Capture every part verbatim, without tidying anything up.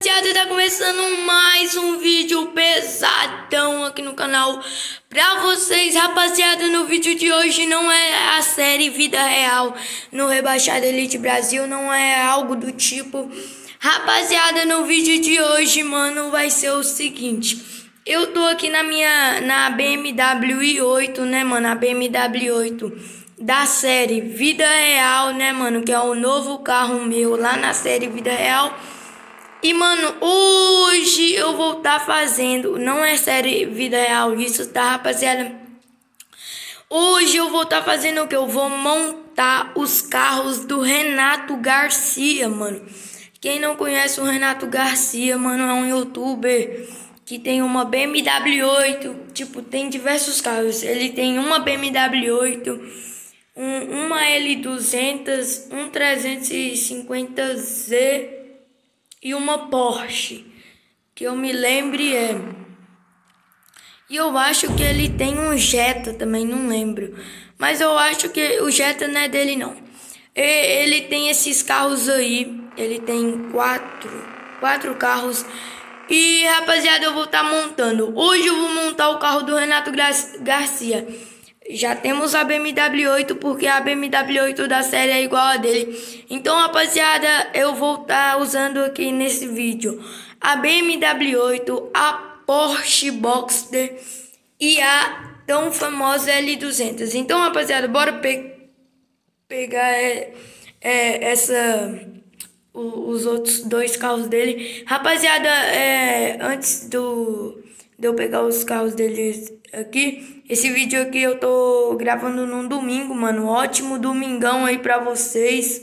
Rapaziada, tá começando mais um vídeo pesadão aqui no canal pra vocês, rapaziada. No vídeo de hoje não é a série Vida Real no Rebaixado Elite Brasil, não é algo do tipo. Rapaziada, no vídeo de hoje, mano, vai ser o seguinte. Eu tô aqui na minha, na B M W i oito, né, mano, a B M W i oito da série Vida Real, né, mano, que é o novo carro meu lá na série Vida Real. E, mano, hoje eu vou estar tá fazendo, não é série Vida Real isso, tá, rapaziada? Hoje eu vou estar tá fazendo o que? Eu vou montar os carros do Renato Garcia, mano. Quem não conhece o Renato Garcia, mano, é um youtuber que tem uma B M W i oito, tipo, tem diversos carros. Ele tem uma B M W i oito, um, uma L duzentos, um trezentos e cinquenta Z... e uma Porsche, que eu me lembre é. E eu acho que ele tem um Jetta também, não lembro. Mas eu acho que o Jetta não é dele, não. Ele tem esses carros aí. Ele tem quatro, quatro carros. E, rapaziada, eu vou estar tá montando. Hoje eu vou montar o carro do Renato Garcia. Já temos a B M W i oito, porque a B M W i oito da série é igual a dele. Então, rapaziada, eu vou estar tá usando aqui nesse vídeo a B M W i oito, a Porsche Boxster e a tão famosa L duzentos. Então, rapaziada, bora pe pegar é, é, essa, o, os outros dois carros dele. Rapaziada, é, antes do, de eu pegar os carros deles aqui, esse vídeo aqui eu tô gravando num domingo, mano. Ótimo domingão aí pra vocês.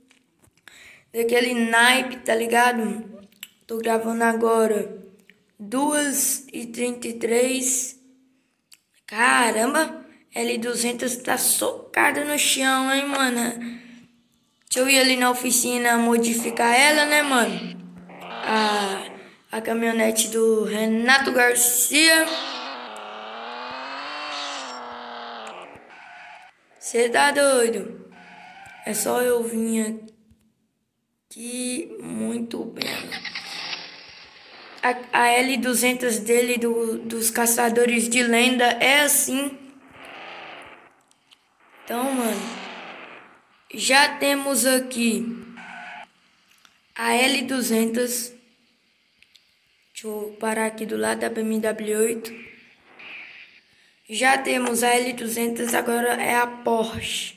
Daquele naipe, tá ligado? Tô gravando agora duas e trinta e três. Caramba, L duzentos tá socada no chão, hein, mano. Deixa eu ir ali na oficina modificar ela, né, mano? A, a caminhonete do Renato Garcia. Cê tá doido? É só eu vir aqui muito bem. A, a L duzentos dele, do, dos Caçadores de Lenda, é assim. Então, mano, já temos aqui a L duzentos. Deixa eu parar aqui do lado da B M W i oito. Já temos a L duzentos, agora é a Porsche.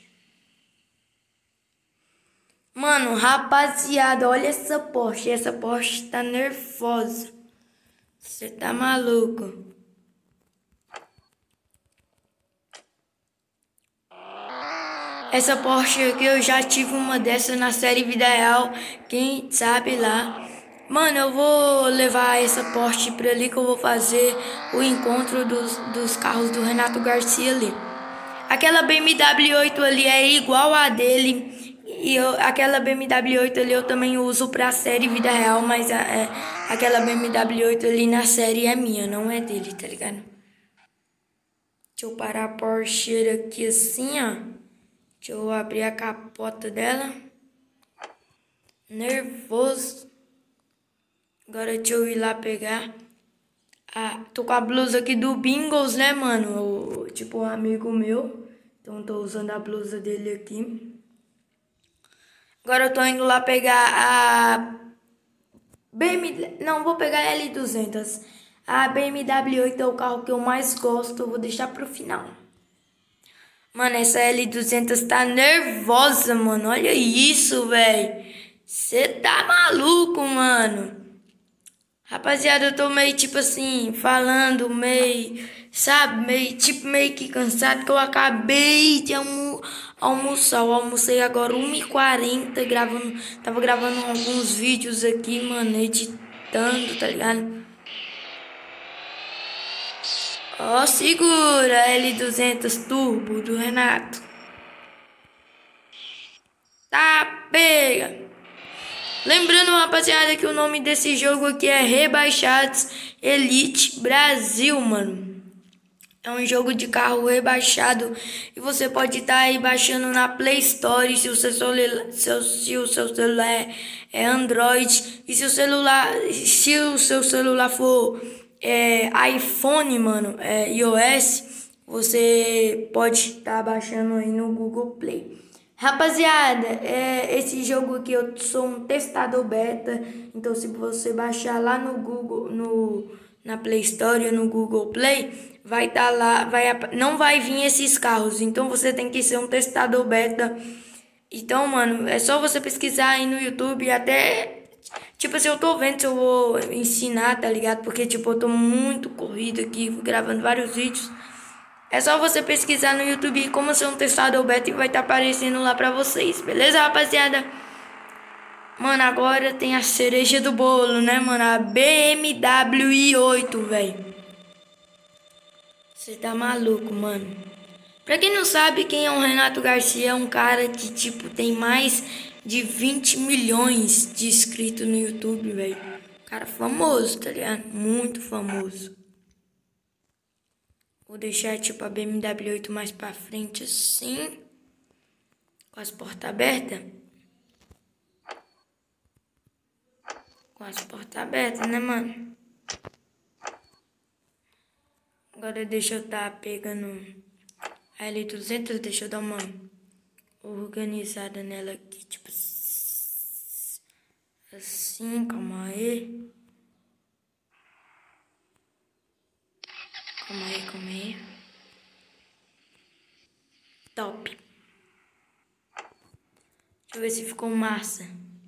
Mano, rapaziada, olha essa Porsche. Essa Porsche tá nervosa. Você tá maluco? Essa Porsche aqui eu já tive uma dessa na série Vida Real. Quem sabe lá. Mano, eu vou levar essa Porsche pra ali que eu vou fazer o encontro dos, dos carros do Renato Garcia ali. Aquela B M W i oito ali é igual a dele. E eu, aquela B M W i oito ali eu também uso pra série Vida Real. Mas a, é, aquela B M W i oito ali na série é minha, não é dele, tá ligado? Deixa eu parar a Porsche aqui assim, ó. Deixa eu abrir a capota dela. Nervoso. Agora deixa eu ir lá pegar. Ah, tô com a blusa aqui do Bingos, né, mano? O, tipo, um amigo meu. Então tô usando a blusa dele aqui. Agora eu tô indo lá pegar a B M W. Não, vou pegar a L duzentos. A B M W i oito é o carro que eu mais gosto. Eu vou deixar pro final. Mano, essa L duzentos tá nervosa, mano. Olha isso, velho. Você tá maluco, mano. Rapaziada, eu tô meio, tipo assim, falando meio, sabe? Meio, tipo, meio que cansado, que eu acabei de almo almoçar. Eu almocei agora uma e quarenta, gravando, tava gravando alguns vídeos aqui, mano, editando, tá ligado? Ó, segura, L duzentos Turbo do Renato. Tá, pega. Lembrando, rapaziada, que o nome desse jogo aqui é Rebaixados Elite Brasil, mano. É um jogo de carro rebaixado e você pode estar aí baixando na Play Store se o seu celular, seu, se o seu celular é, é Android e se o celular, se o seu celular for é, iPhone, mano, é, iOS, você pode estar baixando aí no Google Play. Rapaziada, é, esse jogo aqui eu sou um testador beta, então se você baixar lá no Google, no, na Play Store ou no Google Play, vai estar tá lá, vai, não vai vir esses carros, então você tem que ser um testador beta. Então, mano, é só você pesquisar aí no YouTube, até, tipo assim, eu tô vendo se eu vou ensinar, tá ligado? Porque, tipo, eu tô muito corrido aqui, gravando vários vídeos. É só você pesquisar no YouTube como ser um testador beta e vai estar tá aparecendo lá pra vocês, beleza, rapaziada? Mano, agora tem a cereja do bolo, né, mano? A B M W i oito, velho. Você tá maluco, mano. Pra quem não sabe, quem é o Renato Garcia é um cara que, tipo, tem mais de vinte milhões de inscritos no YouTube, velho. Cara famoso, tá ligado? Muito famoso. Vou deixar, tipo, a B M W oito mais pra frente, assim. Com as portas abertas. Com as portas abertas, né, mano? Agora deixa eu tá pegando a L duzentos. Deixa eu dar uma organizada nela aqui, tipo... Assim, calma aí. Calma aí, calma aí. Top. Deixa eu ver se ficou massa.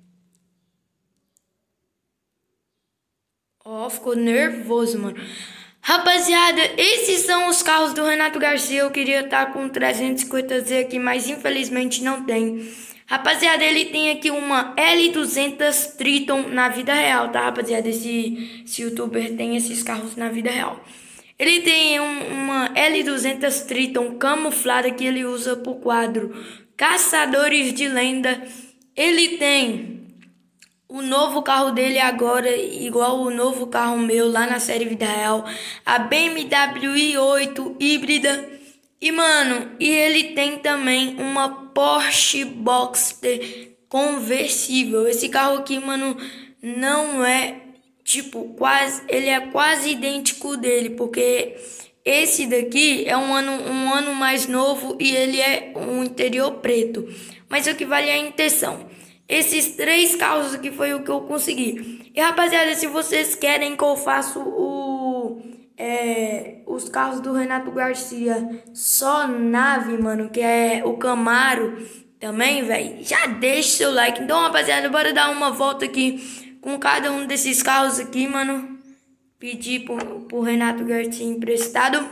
Ó, oh, ficou nervoso, mano. Rapaziada, esses são os carros do Renato Garcia. Eu queria estar com trezentos e cinquenta Z aqui, mas infelizmente não tem. Rapaziada, ele tem aqui uma L duzentos Triton na vida real, tá, rapaziada? Esse, esse youtuber tem esses carros na vida real. Ele tem um, uma L duzentos Triton camuflada que ele usa pro quadro Caçadores de Lenda. Ele tem o novo carro dele agora, igual o novo carro meu lá na série Vida Real, a B M W i oito híbrida. E, mano, e ele tem também uma Porsche Boxster conversível. Esse carro aqui, mano, não é... Tipo, quase, ele é quase idêntico dele, porque esse daqui é um ano, um ano mais novo e ele é um interior preto. Mas o que vale é a intenção. Esses três carros aqui foi o que eu consegui. E, rapaziada, se vocês querem que eu faça o, é, os carros do Renato Garcia só nave, mano, que é o Camaro também, velho, já deixa seu like. Então, rapaziada, bora dar uma volta aqui com cada um desses carros aqui, mano. Pedir pro, pro Renato Garcia emprestado.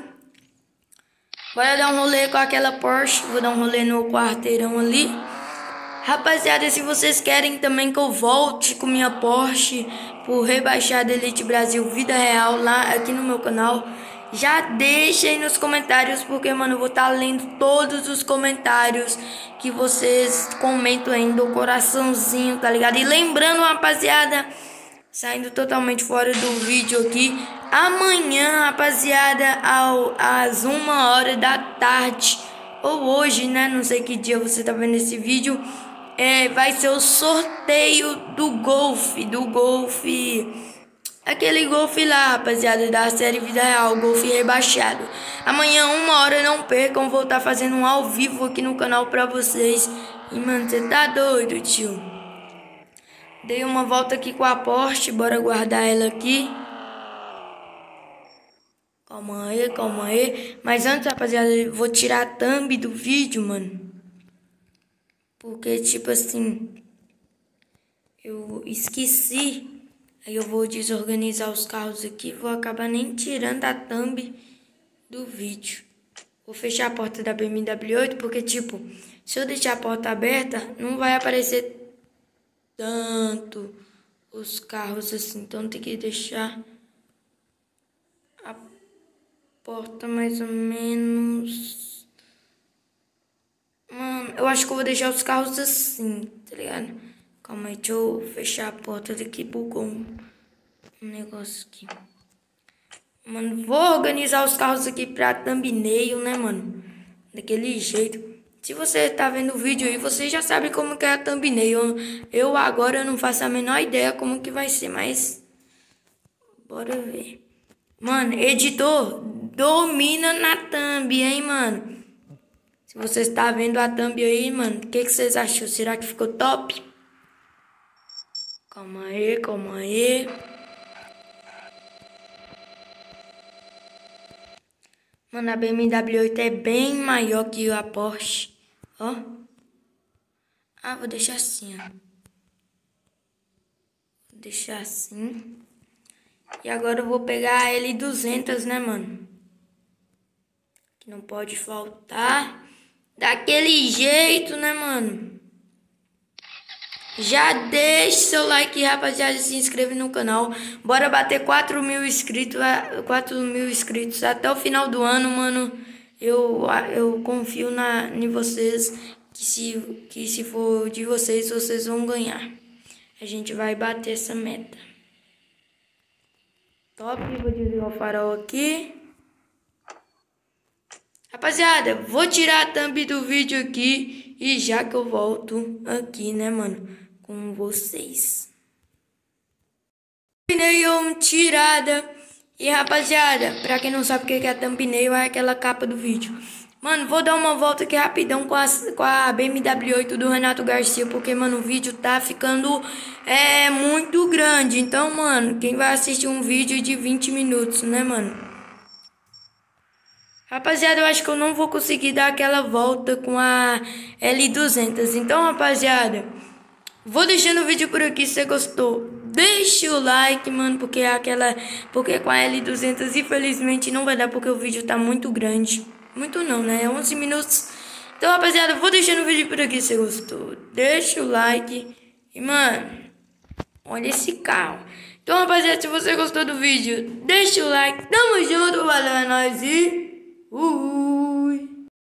Bora dar um rolê com aquela Porsche. Vou dar um rolê no quarteirão ali. Rapaziada, se vocês querem também que eu volte com minha Porsche pro Rebaixado Elite Brasil Vida Real lá aqui no meu canal, já deixa aí nos comentários, porque, mano, eu vou estar tá lendo todos os comentários que vocês comentam aí do coraçãozinho, tá ligado? E lembrando, rapaziada, saindo totalmente fora do vídeo aqui, amanhã, rapaziada, ao, às uma hora da tarde, ou hoje, né, não sei que dia você tá vendo esse vídeo, é, vai ser o sorteio do Golf, do Golf... Aquele Golf lá, rapaziada, da série Vida Real, Golf rebaixado. Amanhã, uma hora, não percam, vou estar fazendo um ao vivo aqui no canal pra vocês. E, mano, você tá doido, tio? Dei uma volta aqui com a Porsche, bora guardar ela aqui. Calma aí, calma aí. Mas antes, rapaziada, eu vou tirar a thumb do vídeo, mano. Porque, tipo assim, eu esqueci. Aí eu vou desorganizar os carros aqui, vou acabar nem tirando a thumb do vídeo. Vou fechar a porta da B M W oito, porque, tipo, se eu deixar a porta aberta, não vai aparecer tanto os carros assim. Então tem que deixar a porta mais ou menos... Mano, eu acho que eu vou deixar os carros assim, tá ligado? Calma aí, deixa eu fechar a porta daqui, bugou um, um negócio aqui. Mano, vou organizar os carros aqui pra thumbnail, né, mano? Daquele jeito. Se você tá vendo o vídeo aí, você já sabe como que é a thumbnail. Eu agora eu não faço a menor ideia como que vai ser, mas... bora ver. Mano, editor, domina na thumb, hein, mano? Se você está vendo a thumb aí, mano, o que, que vocês acham? Será que ficou top? Calma aí, calma aí. Mano, a B M W oito é bem maior que a Porsche. Ó. Ah, vou deixar assim, ó. Vou deixar assim. E agora eu vou pegar a L duzentos, né, mano? Que não pode faltar. Daquele jeito, né, mano? Já deixa seu like, rapaziada, e se inscreve no canal. Bora bater quatro mil inscritos, quatro mil inscritos até o final do ano, mano. Eu, eu confio na, em vocês, que se, que se for de vocês, vocês vão ganhar. A gente vai bater essa meta. Top, vou desligar o farol aqui. Rapaziada, vou tirar a thumb do vídeo aqui e já que eu volto aqui, né, mano, com vocês. Thumbnail tirada. E rapaziada, pra quem não sabe o que é a thumbnail, é aquela capa do vídeo. Mano, vou dar uma volta aqui rapidão com a, com a B M W oito do Renato Garcia, porque, mano, o vídeo tá ficando é, muito grande. Então, mano, quem vai assistir um vídeo de vinte minutos, né, mano? Rapaziada, eu acho que eu não vou conseguir dar aquela volta com a L duzentos. Então, rapaziada, vou deixando o vídeo por aqui. Se você gostou, deixa o like, mano, porque aquela, porque com a L duzentos infelizmente não vai dar, porque o vídeo tá muito grande. Muito não, né? É onze minutos. Então, rapaziada, vou deixando o vídeo por aqui. Se você gostou, deixa o like. E, mano, olha esse carro. Então, rapaziada, se você gostou do vídeo, deixa o like. Tamo junto, valeu, é nóis e... Uh!